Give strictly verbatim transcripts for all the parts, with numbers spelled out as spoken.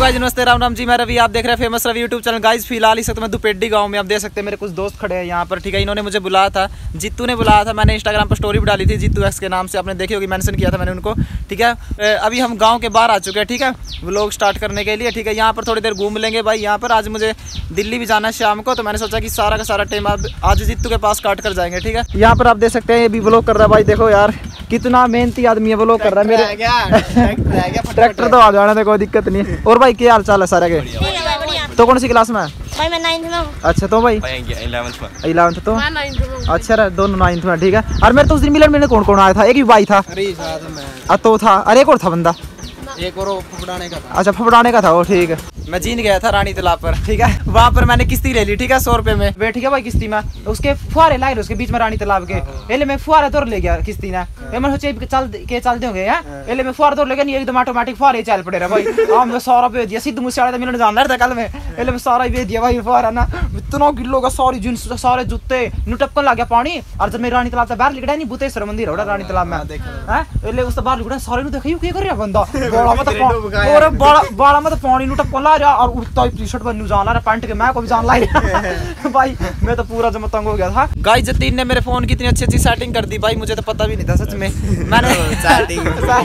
Guys नमस्ते, राम राम जी। मैं रवि, आप देख रहे हैं famous Ravi YouTube channel. Guys फिलहाल इस वक्त मैं दुपेड्डी गांव में, आप देख सकते हैं मेरे कुछ दोस्त खड़े हैं यहाँ पर, ठीक है। इन्होंने मुझे बुलाया था, जीतू ने बुलाया था। मैंने इंस्टाग्राम पर स्टोरी भी डाली थी जीतू एक्स के नाम से, आपने देखी होगी, मेंशन किया था मैंने उनको, ठीक है। अभी हम गाँव के बाहर आ चुके हैं, ठीक है, व्लॉग स्टार्ट करने के लिए, ठीक है। यहाँ पर थोड़ी देर घूम लेंगे भाई। यहाँ पर आज मुझे दिल्ली भी जाना है शाम को, तो मैंने सोचा कि सारा का सारा टाइम आज जीतू के पास काट कर जाएंगे, ठीक है। यहाँ पर आप देख सकते हैं ये भी व्लॉग कर रहा है भाई। देखो यार कितना मेहनती आदमी है, व्लॉग कर रहा है। मेरे ट्रैक्टर तो आ जाना था, कोई दिक्कत नहीं। और भाई क्या हाल चाल है सारा के? तो कौन सी क्लास में है भाई? मैं नाइन्थ में हूं। अच्छा तो भाई इलेवेंथ में। इलेवेंथ तो मैं नाइन्थ में। अच्छा दोनों नाइन्थ में, ठीक है। और मेरे तो उस दिन मिलन में कौन कौन आया था? एक ही भाई था। अरे साथ में आ, तो था। अरे एक और था बंदा, एक और फफड़ाने का था। अच्छा फफड़ाने का था वो, ठीक है। मैं जीत गया था रानी तालाब पर, ठीक है। वहाँ पर मैंने किस्ती ले ली, ठीक है, सौ रुपए में। वे ठीक है भाई किस्ती में उसके फुहारे लाए उसके बीच में रानी तालाब के। पहले मैं फुहारे तोड़ ले गया किस्ती ना, मैं सोचे चल के चलते होंगे यार। पहले मैं फुहारे तोड़ ले गया, नहीं एकदम ऑटोमेटिक फुहारे चल पड़े रहा भाई। अब मैं सारा भेज दिया, सिद्धू मुझसे आया था, मिलने जाना था कल में। पहले मैं सारा भेज दिया भाई फुहारा ना, इतना किलो का सारी जींस सारे जूते नु टपकन लग गया पानी। और जब मैं रानी तालाब से बाहर निकला नहीं, भूतेश्वर मंदिर है रानी तालाब में, हैं पहले उससे बाहर निकला सारे नु देखियो क्या कर रहा बंदा, बड़ा मत और बड़ा बड़ा मत पानी नु टपकन ला रहा। और उठता ही टी-शर्ट पर नु जान ला रहा, पैंट के मैं को भी जान ला रहा भाई। मैं तो पूरा जम तंग हो गया था। गाइस जतीन ने मेरे फोन की इतनी अच्छी अच्छी सेटिंग कर दी भाई, मुझे तो पता भी नहीं था सच में। मैंने सेटिंग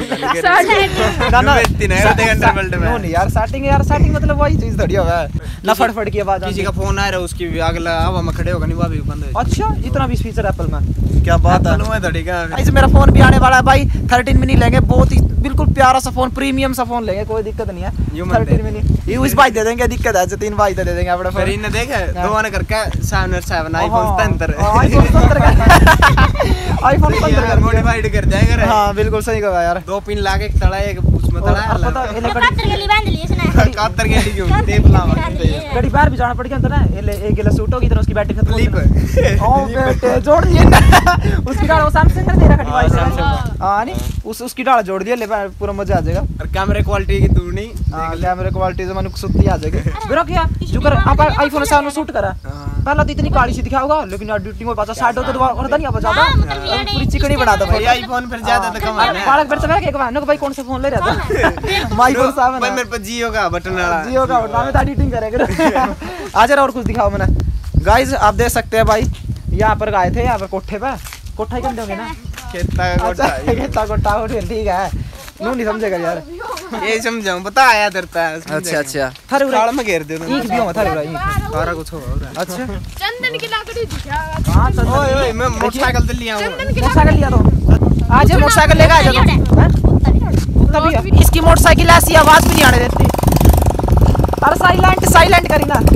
नहीं यार, सेटिंग यार सेटिंग मतलब वही चीज थोड़ी होगा ना, फटफट की आवाज। किसी का फोन आ रहा है उसकी भी अगला हवा में खड़े होगा नहीं, वो भी बंद है। अच्छा इतना भी फीचर एप्पल में, क्या बात है। है मेरा फोन भी आने वाला है भाई, थर्टीन मिनी लेंगे, बहुत ही बिल्कुल प्यारा सा फोन, प्रीमियम सा फोन लेंगे, कोई दिक्कत नहीं है। थर्टीन मिनी यूज भाई दे देंगे, दिक्कत है तीन भाई दे देंगे अपने फोन। इन्हें देखा दो ने करके सेवन सेवन आईफोन सत्रह आईफोन सत्रह आईफोन सत्रह कर मॉडिफाइड कर जाएगा। हां बिल्कुल सही कहा यार। दो पिन लाके एक तड़ा एक उसमें तड़ा है, पता है ले कातर के लिए बांध लिए इसने, कातर के लिए टेप लावा कड़ी बाहर भी जाना पड़ गया ना। ये एक गिला सूट होगी तो उसकी बैटरी खत्म हो गई। ओ बेटे जोड़ दिए उसकी डाल, वो सैमसंग ने दे रखा डिवाइस है। हां नहीं उस उसकी डाल जोड़ दिया, ले पूरा मजा आ जाएगा। और कैमरे क्वालिटी की दूर नहीं, हां कैमरे क्वालिटी से मन सुत्ती आ जाएगी। मेरा क्या जो कर आप आईफोन सेवन में शूट करा, पहला तो इतनी काली सी दिखाओगा, लेकिन एडिटिंग में पाचा साइड तो करता नहीं, अब ज्यादा पूरी चिकनी बना दो भाई। आईफोन फिर ज्यादा तो कम है। बालक फिर से मैं एक बार नो भाई कौन सा फोन ले रहा था? माय फोन सेवन भाई मेरे पे जियो का बटन वाला, जियो का बटन में तो एडिटिंग करेगा। आज और कुछ दिखाओ मैंने। गाइस आप देख सकते हैं भाई, यहाँ पर गए थे, यहाँ पर कोठे पे, कोठा ही कर दोगे ना, खेता का कोठा, खेता कोठा होटल, ठीक है। नू नहीं समझेगा यार, ये समझाऊं बता आया डरता है। अच्छा अच्छा थारे उड़ा में घेर दे एक भी हो थारे उड़ा एक सारा कुछ होगा। अच्छा चंदन की लकड़ी दिखा। हां चंदन, ओए ओए मैं मोटरसाइकिल तो लिया हूं, मोटरसाइकिल लिया तो आज मोटरसाइकिल लेकर आ जा तू। तभी इसकी मोटरसाइकिल ऐसी आवाज भी नहीं आने देती। अरे साइलेंट साइलेंट करी ना,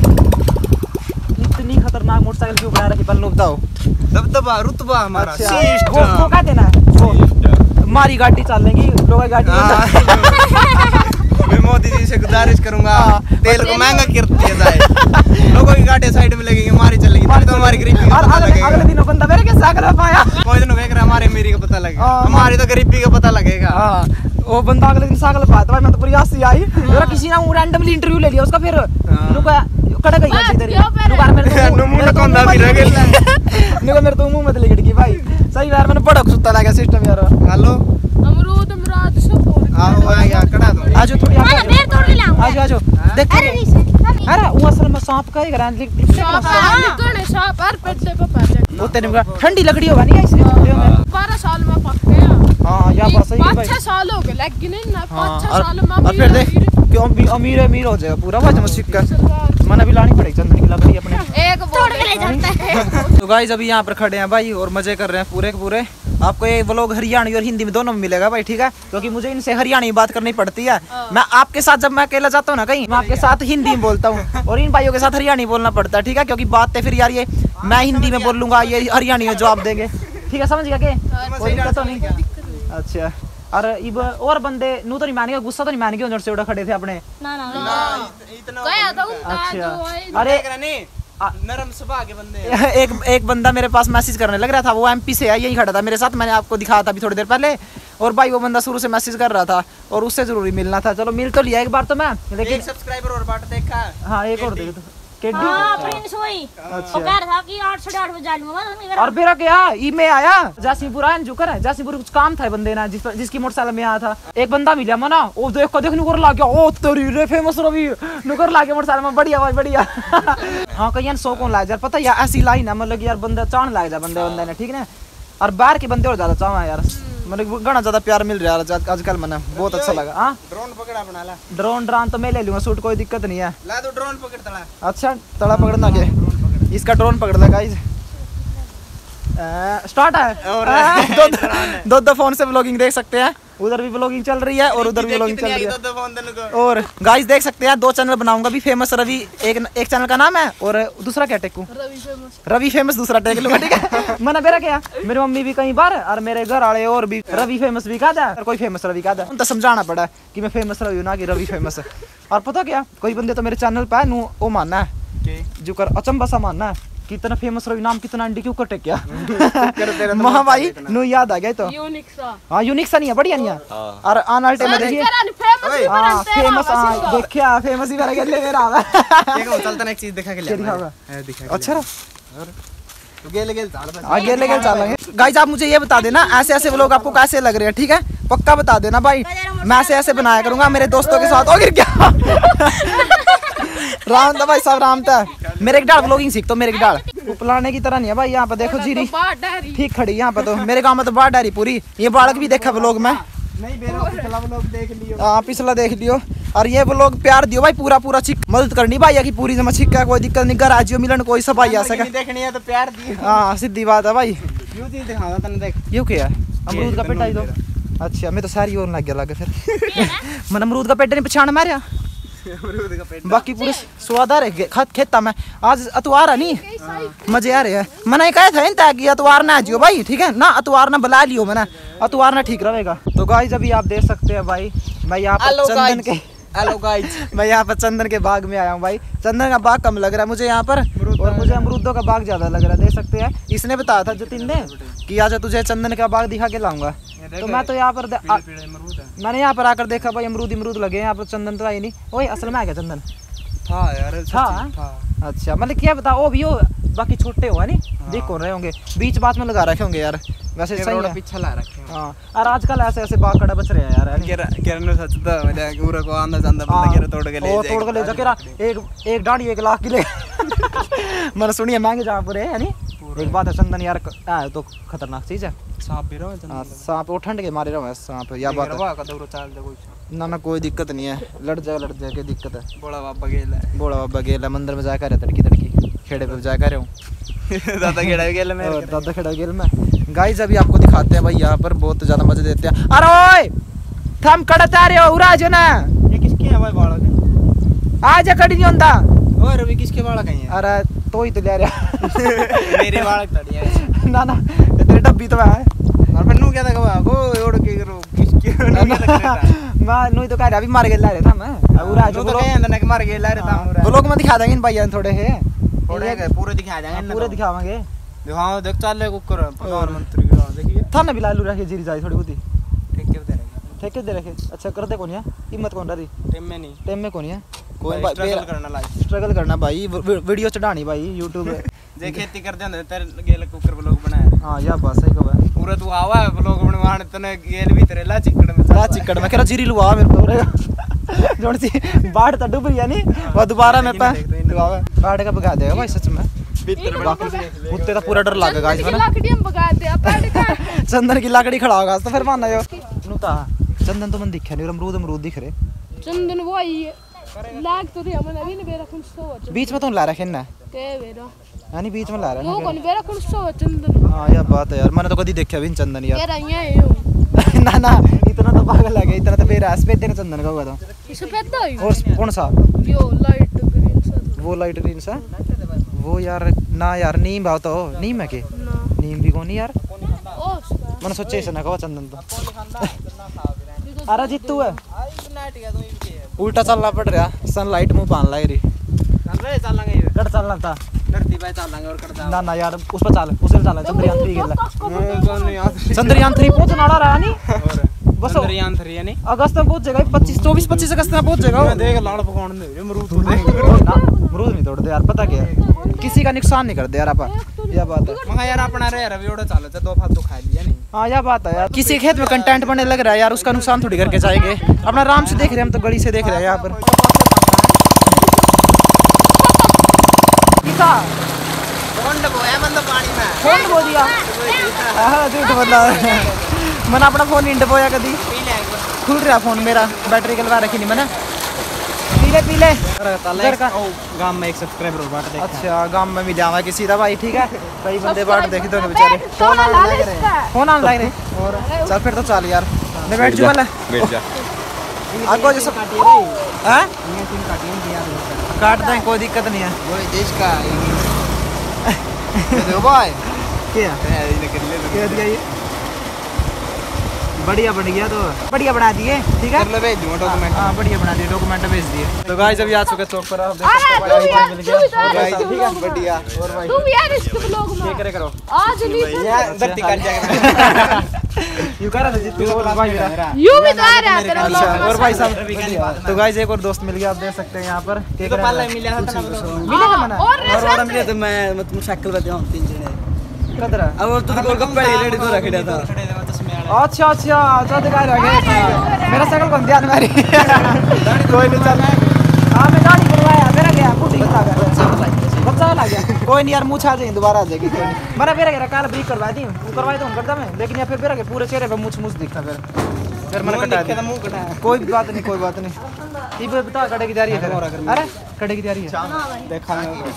इतनी खतरनाक मोटरसाइकिल क्यों बना रखी? पल्लू बताओ। दबदबा रुतबा हमारा सिस्ट वो वो कहते ना, वो हमारी गाड़ी चलेगी, लोगों की गाड़ी। मैं मोदी जी से गुजारिश करूंगा तेल को महंगा कर दिया जाए, लोगों की गाड़ी साइड में लगेगी, हमारी चलेगी तो हमारी गरीबी का पता लगेगा। अगले दिन बंदा मेरे के साइकिल में पाया, कोई दिन कहेगा हमारे अमीरी का पता लगेगा, हमारी तो गरीबी का पता लगेगा। हां वो बंदा अगले दिन साइकिल पाया था भाई, मैं तो पूरी हंसी आई। मेरा किसी ने रैंडमली इंटरव्यू ले लिया उसका, फिर नुका कड़ा गई गाड़ी इधर नुका मेरे तो मुंह में कौंदा भी रह गया नुका मेरे तो मुंह में लगी गई भाई। सही यार मैंने बड़ा सुत्ता लगा सिस्टम यार। हेलो अमरूद अमराद सब तोड़ आओ आ गया कड़ा दो, आजो थोड़ी मैं बेर तोड़ ले लाऊं। आजो आजो देख। अरे वो असल में सांप का ही ग्रांड लिख निकले सांप पर पेटे पे पड़ वो तेरे ठंडी लकड़ी होगा नहीं इसलिए बारह साल में पक गया। हां या बात सही है भाई, पाँच छह साल हो गए लेकिन ना पाँच छह और, साल में और फिर देख क्यों भी अमीर अमीर हो जाएगा पूरा भाई मस्जिद का। मना भी लानी पड़ेगी चंदन की लकड़ी अपने, एक तोड़ के ले जाता है। तो गाइस अभी यहाँ पर खड़े हैं भाई और मजे कर रहे हैं पूरे के पूरे। आपको ये व्लॉग हरियाणी और हिंदी में दोनों में मिलेगा भाई, ठीक है, क्योंकि मुझे इनसे हरियाणी बात करनी पड़ती है। मैं आपके साथ जब मैं अकेला जाता हूँ ना कहीं, मैं आपके साथ हिंदी में बोलता हूँ और इन भाइयों के साथ हरियाणी बोलना पड़ता है, ठीक है, क्योंकि बातें फिर यार ये मैं हिंदी में बोलूंगा, ये हरियाणी में जवाब देंगे, ठीक है, समझ गया के कोई दिक्कत तो नहीं। अच्छा और इब और बंदे नू तो नहीं मान गया, गुस्सा तो नहीं मान गया उधर से उड़ा खड़े थे अपने ना ना इतना गया था। अच्छा अरे नरम स्वभाव के बंदे। एक एक बंदा मेरे पास मैसेज करने लग रहा था, वो एमपी से है, यही खड़ा था मेरे साथ, मैंने आपको दिखाया था अभी थोड़ी देर पहले। और भाई वो बंदा शुरू से मैसेज कर रहा था और उससे जरूरी मिलना था, चलो मिल तो लिया एक बार तो मैं, लेकिन सब्सक्राइबर और बाट देखा। हाँ एक और देख केडी हाँ प्रिंस वही अच्छा। वो कह रहा था कि आठ साढ़े आठ बजे आ जाऊंगा मैं मेरा और मेरा क्या ई में आया जासीपुर आया जुकर है जासीपुर कुछ काम था बंदे ना जिस जिसकी मोटरसाइकिल में आया था एक बंदा मिला मना वो देख को देखने को ला गया ओ तेरी रे फेमस रवि नुकर ला के मोटरसाइकिल में बढ़िया भाई बढ़िया हां कहीं सौ कौन लाग यार पता यार ऐसी लाइन है मतलब यार बंदा चाण लाग जा बंदे बंदे ने ठीक है और बाहर के बंदे और ज्यादा चावा यार मतलब घना ज्यादा प्यार मिल रहा है आजकल मैंने बहुत अच्छा लगा हां ड्रोन पकड़ा बना ला ड्रोन ड्रोन तो मैं ले लूंगा शूट कोई दिक्कत नहीं है ला तो ड्रोन पकड़ तड़ा अच्छा तड़ा पकड़ना के इसका ड्रोन पकड़ ले गाइस स्टार्ट है और दो दो दो फोन से व्लॉगिंग देख सकते हैं उधर भी व्लॉगिंग चल रही है और उधर भी व्लॉगिंग चल रही है और गाइस देख सकते हैं दो चैनल बनाऊंगा भी फेमस रवि एक एक चैनल का नाम है और दूसरा क्या टेकू रवि फेमस रवि फेमस दूसरा टेक लूंगा ठीक है मैंने मेरा क्या मेरी मम्मी भी कई बार और मेरे घर वाले और भी रवि फेमस भी कहा था और कोई फेमस रवि कहा था उनको समझाना पड़ा कि मैं फेमस रवि हूं ना कि रवि फेमस है और पता क्या कोई बंदे तो मेरे चैनल पे नु वो मानना है जो कर अचंबा सा मानना है कितना फेमस रवि नाम कितना अंडी क्यों कटे क्या महा भाई नु याद आ गया तो यूनिक सा हाँ यूनिक सा नहीं है बढ़िया नहीं है और आने वाले टाइम में देखिए फेमस ही हाँ बनते हैं फेमस हाँ देखिए फेमस ही बन गया ले मेरा देखो चलता ना एक चीज दिखा के ले दिखाओगा है दिखा अच्छा तो गेले गेले चाल बस आगे लेके चलेंगे गाइस आप मुझे ये बता देना ऐसे ऐसे व्लॉग आपको कैसे लग रहे हैं ठीक है पक्का बता देना भाई मैं ऐसे ऐसे बनाया करूंगा मेरे दोस्तों के साथ ओ गिर गया राम था भाई साहब राम था मेरे एक डाल व्लॉगिंग सीख तो मेरे एक डाल उपलाने की तरह नहीं है भाई यहाँ पे देखो जीरी ठीक खड़ी यहाँ पे तो मेरे गांव में तो बाढ़ डारी पूरी ये बालक भी देखा व्लॉग में नहीं बेरो पिछला व्लॉग देख लियो हाँ पिछला देख लियो और ये व्लॉग प्यार दियो भाई पूरा पूरा चिक मदद करनी भाई की पूरी जमा छिक्का कोई दिक्कत नहीं घर आजियो मिलन कोई सब आई आ सके देखनी है तो प्यार दियो हाँ सीधी बात है भाई यूं चीज दिखाऊंगा तने देख ये क्या है अमरूद का पेटा ही दो अच्छा मैं तो सारी और लग गया लगे फिर मन अमरूद का पेट नहीं पछाण मारिया अमरूद का पेट बाकी पूरे स्वाद आ रहे खत खेता में आज अतवार है नहीं मजे आ रहे हैं मैंने कहा था इनता कि अतवार ना आजियो भाई ठीक है ना अतवार ना बुला लियो मैंने अतवार ना ठीक रहेगा तो गाइस अभी आप देख सकते हैं भाई मैं यहाँ पर चंदन के हेलो गाइस मैं यहाँ पर चंदन के बाग में आया हूँ भाई चंदन का बाग कम लग रहा है मुझे यहाँ पर और मुझे अमरूदों का बाग ज्यादा लग रहा है देख सकते हैं इसने बताया था जतिन ने कि आज तुझे चंदन का बाग दिखा के लाऊंगा तो मैं तो यहाँ पर आ, मैंने यहाँ पर आकर देखा भाई अमरूद अमरूद लगे यहाँ पर चंदन तो आई नहीं वही असल में आ गया चंदन था यार था अच्छा मतलब क्या बता वो भी हो बाकी छोटे हो नहीं देख कौन रहे होंगे बीच बात में लगा रखे होंगे यार वैसे सही है पीछे ला रखे हाँ और आजकल ऐसे ऐसे बाग कड़ा बच रहे हैं यार केरा केरा सच तो मेरा पूरा को आंदा जांदा बंदा केरा तोड़ के ले ओ तोड़ के ले जा केरा एक एक डांडी एक लाख की ले मैंने सुनी है महंगे जहाँ पर है नहीं एक बात है चंदन यार आ, तो खतरनाक चीज है सांप भी रहो हाँ सांप वो ठंड के मारे रहो सांप या बात है ना ना कोई दिक्कत नहीं है लड़ जाए लड़ जाए कोई दिक्कत है बोला बाबा गेला बोला बाबा गेला मंदिर में जाकर तड़की तड़की खेड़े पे जाकर हूँ दादा खेड़ा गेला मैं दादा खेड़ा गेल में गाइस अभी आपको दिखाते हैं भाई यहाँ पर बहुत ज्यादा मजे देते हैं अरे ओए थम कड़ते आ रहे हो उरा जो ना ये किसके है भाई बालक आज कड़ी नहीं होता ओए रवि किसके बालक है अरे तो ही तो ले रहा मेरे बालक तड़ी है ना ना तेरे डब्बी तो है और पन्नू क्या था कबा को ओड़ के करो किसके मैं नुई तो कह रहा अभी मार के ला रहे था मैं उरा जो तो कहे अंदर मार के ला रहे था वो लोग में दिखा देंगे इन भाई थोड़े है थोड़े पूरे दिखा देंगे पूरे दिखावांगे दिखाओ देख चल ले कुकर प्रधानमंत्री का देखिए थाने भी लालू रखे जीरी जाए थोड़ी होती ठेके दे रखे ठेके दे रखे अच्छा कर दे कौन है हिम्मत कौन रही टीम में नहीं टीम में कौन है कोई स्ट्रगल करना लाइक स्ट्रगल करना भाई वीडियो चढ़ानी भाई यूट्यूब पे जे खेती कर दे तेरे गेल कुकर व्लॉग बनाया हां या बस सही कहा पूरा तू आवा व्लॉग बनवाने तने गेल भी तेरे ला चिकड़ में ला चिकड़ में करा जीरी लुआ मेरे को रे जोन सी बाढ़ त डूब रही नहीं वो दोबारा मैं पे बाढ़ का भगा देगा भाई सच में कुत्ते का पूरा डर लगेगा गाइस ना लकड़ी हम भगा दे अपन का चंदन की लकड़ी खड़ा होगा तो फिर मानना जो नुता चंदन तो मन दिखे नहीं अमरूद अमरूद दिख रहे चंदन वो आई है लाग तो रे हमने अभी ने बेरा कुछ सो बीच में तो ला रखे ना के बेरा यानी बीच में ला रहे वो कौन बेरा कुछ सो चंदन हां यार बात है यार मैंने तो कभी देखा भी नहीं चंदन यार कह रही है ना ना इतना तो पागल लगे इतना तो बेरा सफेद देने चंदन का हुआ था सफेद दो और कौन सा यो लाइट ग्रीन सा वो लाइट ग्रीन सा वो यार ना यार नीम बात हो नीम है के ना नीम भी कौन यार ओ मैंने सोचे ऐसा ना कहो चंदन तो अरे जीतू है उल्टा चलना पड़ रहा सनलाइट मुंह पान लाई रही चल रहे चलेंगे कट चलना था धरती पे चलेंगे और कर ना ना यार उस पर चल उस पर चल चंद्रयान थ्री गेला नहीं चंद्रयान थ्री पहुंच नाड़ा रहा नहीं बस चंद्रयान थ्री यानी अगस्त में पहुंच जाएगा, पच्चीस चौबीस पच्चीस अगस्त में पहुंच जाएगा। देख लाड़ पकाने दे अमरूद तोड़ दे। अमरूद नहीं तोड़ते यार, पता क्या है, किसी का नुकसान नहीं करते यार आप, यह बात है। मगर यार अपना रे यार अभी ओड़ा चालो तो दो फालतू खा लिया नहीं। हाँ यह बात है यार, किसी खेत में कंटेंट बनने लग रहा है यार, उसका नुकसान थोड़ी करके जाएंगे, अपना आराम से देख रहे हैं हम तो, गली से देख रहे हैं यहाँ पर। किसा फोन बोया मन तो पानी में फोन बो दिया, हाँ झूठ बोला मैंने अपना फोन नहीं डबोया कभी, खुल रहा फोन मेरा, बैटरी गलवा रखी नहीं मैंने। पीले पीले गांव में एक सब्सक्राइबर बांट दे। अच्छा गांव में भी जावा किसी दा भाई, ठीक है कई बंदे बांट देखे दोनों बेचारे, फोन आने लग रहे फोन आने लग रहे और चल फिर तो चल यार, मैं बैठ जू वाला बैठ जा आपको जो सब हैं काट दें, कोई दिक्कत नहीं है। वो देश का देखो भाई क्या क्या दिया ये, बढ़िया बन गया, तो बढ़िया बना दिए, ठीक है कर लो भेज दूंगा डॉक्यूमेंट। हाँ बढ़िया बना दिए, डॉक्यूमेंट भेज दिए। तो गाइस अभी आ चुके चौक पर, आप देख अरे सकते तू हो भी यार, मिल तू गया भी तो यार भाई, इसके ठीक है ब्लॉग में। बढ़िया। और भाई तू भी यार इसके ब्लॉग क्या में करे करो, आज नहीं यार धरती काट जाएगा यू कर रहा था जितने बोल भाई मेरा, यू भी तो आ रहा है तेरा अच्छा। ब्लॉग और भाई साहब तो गाइस एक और दोस्त मिल गया, आप देख सकते हैं यहाँ पर, क्या कर रहा है मिला था ना मिलेगा मना और और मिले तो मैं मतलब शक्ल बताऊं तीन जने कदरा। अब तो गोलगप्पे रेडी तो रख दिया था। अच्छा अच्छा तो दिखा रहा है, मेरा शकल कौन ध्यान मारी कोई नहीं चल, हाँ मैं दाढ़ी करवाया, मेरा गया पुटी का बच्चा लग गया, कोई नहीं यार मुँह छा जाएगी दोबारा आ जाएगी, कोई नहीं मेरा मेरा गया काल ब्रीक करवा दी, वो करवाई तो करता मैं, लेकिन यार फिर मेरा के पूरे चेहरे पे मुँह मुँह दिखता, फिर फिर मैंने कटा दिया, मुंह कटा कोई बात नहीं कोई बात नहीं, ये बता कटे की तैयारी है फिर, अरे कटे की तैयारी है देखा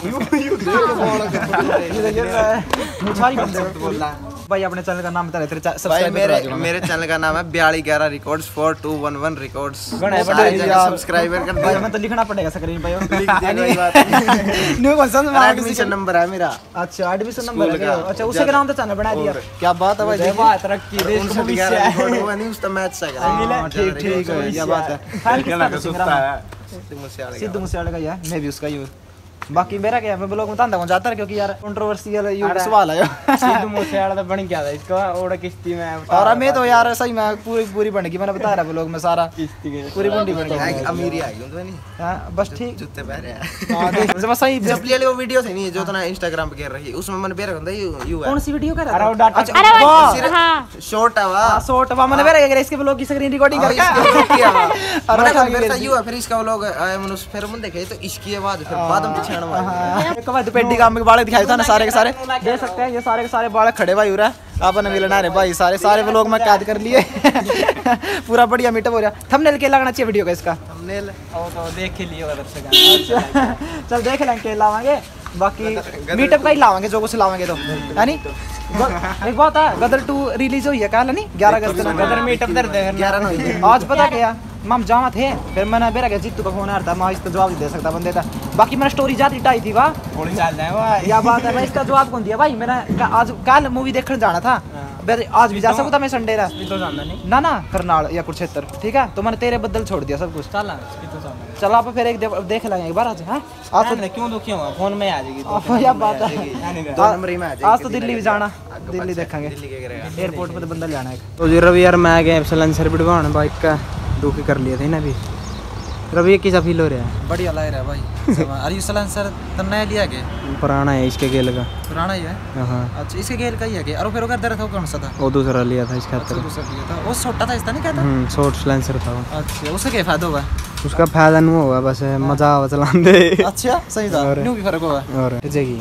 मुछारी बंदे बोल रहा है भाई, अपने चैनल का नाम बता रहे तेरे भाई सब्सक्राइबर मेरे मेरे चैनल का नाम है बयाली ग्यारह records four two one one records, गणे सारे बड़े जगह यार। सब्सक्राइबर कर भाई दो। मैं तो लिखना पड़ेगा स्क्रीन पे लिख दे कोई बात न्यू कौन सा नहीं। एडमिशन नंबर है मेरा, अच्छा एडमिशन नंबर स्कूल है, का। अच्छा उसी के नाम से चैनल बना दिया, क्या बात है भाई, बात तरक्की देश को भविष्य है हुआ नहीं उसका मैच से हाँ, ठीक ठीक है, क्या बात है, फाइल किसका है सिद्धू मूसेवाला सिद्धू मूसेवाला का ही है, मैं भी उसका ही हूँ, बाकी मेरा क्या है, मैं ब्लॉग में तांदा कौन जाता है क्योंकि यार कंट्रोवर्शियल ये सवाल है सिद्धू मूसेवाला तो बन गया था इसका ओड़ा किश्ती में, और मैं तो यार सही में पूरी पूरी बन गई, मैंने बता रहा ब्लॉग में सारा किश्ती के पूरी बुंडी बन गई, अमीरी आई हूं तो नहीं हां बस ठीक, जूते पहने हैं हां देख जब सही जब ले ले वो वीडियो थी नहीं जो तना इंस्टाग्राम पे कर रही है उसमें मैंने बेरा होता यू यू है कौन सी वीडियो कर रहा अरे वो था, डाटा अच्छा अरे वो वाह हाँ शॉर्ट है वाह हां शॉर्ट वाह मैंने बेरा अगर इसके ब्लॉग की स्क्रीन रिकॉर्डिंग हाँ, करके इसके ब्लॉग किया हुआ। अरे मैंने कहा आगे मेरे कर साथ यू है फिर इसका व्लॉग मैंने उस फिर मैंने देखे तो इसकी आवाज फिर बाद में पिछाड़ मार एक बार पेटी काम के बाल दिखाई था ना सारे के सारे, देख सकते हैं ये सारे के सारे बाल खड़े भाई हो रहा है, आपने मिलना रे भाई, सारे सारे व्लॉग में कैद कर लिए पूरा बढ़िया मीटअप हो रहा, थंबनेल के लगना चाहिए वीडियो का इसका, थंबनेल और तो देख के लिए उधर से अच्छा चल देख लेंगे के लावांगे, बाकी मीटअप का ही लावांगे जो कुछ लावांगे तो है नी। एक बात है गदर टू रिलीज हुई है कल नहीं ग्यारह अगस्त को, गदर मीटअप दर दे ग्यारह नौ आज पता क्या माम जावा थे, फिर मैंने बेरा गया जीतू का फोन आ रहा था, मैं इसका जवाब नहीं दे सकता बंदे था, बाकी मैंने स्टोरी जाती टाई थी वाह गोली चल जाए वाह या बात है, मैं इसका जवाब कौन दिया भाई, मैंने का- आज कल मूवी देखने जाना था, फिर आज भी जा सकता मैं संडे रा तो जानना नहीं ना ना करनाल या कुरुक्षेत्र, ठीक है तो मैंने तेरे बदल छोड़ दिया सब कुछ, चल तो जानना चल आप फिर एक दे- देख लेंगे एक बार आज, हाँ आज तो क्यों दुखी हुआ फोन में आ जाएगी आप या बात है दो नंबर ही में आ जाएगी, आज तो दिल्ली भी जाना, दिल्ली देखेंगे दिल्ली के करेगा एयरपोर्ट पे तो बंदा ले आना है। तो जी रवि यार मैं गया सलेंसर बिठवाने बाइक का दुखी कर लिए थे ना अभी, रवि कैसा फील हो रहा है? बढ़िया लग रहा है भाई अरे सर तो नया लिया के पुराना है इसके गेल का, पुराना ही है, हाँ अच्छा इसके गेल का ही है और फिर दर था कौन सा था, वो दूसरा लिया था इसका अच्छा दूसरा लिया था, वो छोटा था इसका नहीं कहता, हम्म शॉर्ट सलेंसर था वो। अच्छा उसका क्या फायदा होगा, उसका फायदा नहीं हुआ बस मजा आवा चलाने अच्छा सही था और- न्यू भी फर्क होगा और जगी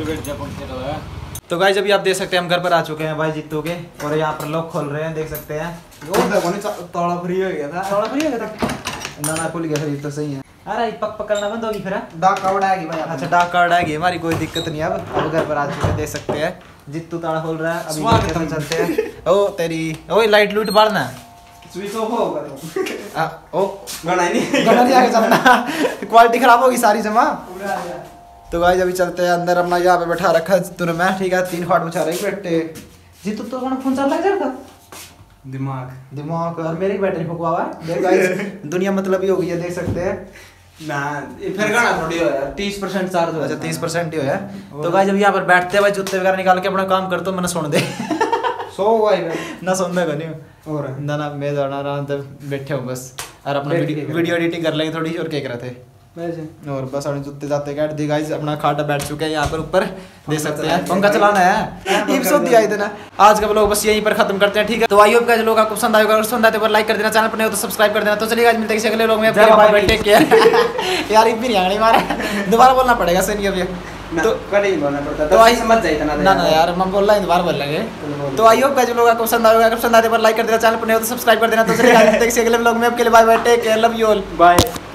तो गाइस अभी आप देख सकते हैं हम घर पर आ चुके हैं भाई जीतू के, और यहाँ पर लोग खोल रहे हैं देख सकते हैं, तोड़ा फ्री हो गया था, थोड़ा फ्री हो गया था ना ना खुल गया खरीद तो सही है, अरे पक पकड़ना बंद होगी फिर, डाक कार्ड आएगी भाई अच्छा डाक कार्ड आएगी हमारी, कोई दिक्कत नहीं है, अब अब घर पर आ चुके हैं देख सकते हैं, जित्तू ताला खोल रहा है अभी स्वागत कैसे चलते हैं, ओ तेरी ओ लाइट लूट बाढ़ना स्विच ऑफ होगा आ, ओ गणा नहीं गणा नहीं आगे चलना क्वालिटी खराब होगी सारी जमा, तो गाइस अभी चलते हैं अंदर, अपना यहाँ पे बैठा रखा जित्तू ने, मैं ठीक है तीन खाट बिछा रही बैठे, जित्तू तो कौन फोन चल लग जाता दिमाग दिमाग और मेरी बैटरी फुकवा हुआ है, देख गाइस दुनिया मतलब ही हो गई है देख सकते हैं, ना फिर गणा थोड़ी हो यार तीस परसेंट चार्ज हो, अच्छा तीस परसेंट ही हो है, तो गाइस जब यहाँ पर बैठते हैं भाई जूते वगैरह निकाल के अपना काम करते हो, मैंने सुन दे सो भाई ना सुन देगा नहीं और ना ना मैं जाना रहा तो बैठे हूँ बस और अपना बैठ के वीडियो कर वीडियो एडिटिंग कर लेंगे थोड़ी सी और क्या कर रहे थे वैसे और बस अपने जुत्ते जाते कैट दी गाइस अपना खाटा बैठ चुके हैं यहाँ पर ऊपर दे सकते हैं पंखा चलाना है ये भी दिया इतना आज का लोग बस यहीं पर खत्म करते हैं ठीक है तो आई होप का लोग आपको पसंद आएगा और पसंद आते पर लाइक कर देना चैनल पर नहीं हो तो सब्सक्राइब कर देना तो चलिए आज मिलते हैं किसी अगले लोग में टेक केयर यार इतनी नहीं आंगली मारा दोबारा बोलना पड़ेगा सही अभी तो कड़े ही बोलना पड़ता तो आई समझ जाए इतना ना ना यार मैं बोल रहा हूँ दोबारा बोल लेंगे तो आई होप जो लोग आपको पसंद आएगा अगर पसंद आते पर लाइक कर देना चैनल पर नहीं हो तो सब्सक्राइब कर देना तो चलिए आज मिलते हैं किसी अगले लोग में आपके लिए bye bye take care love you all bye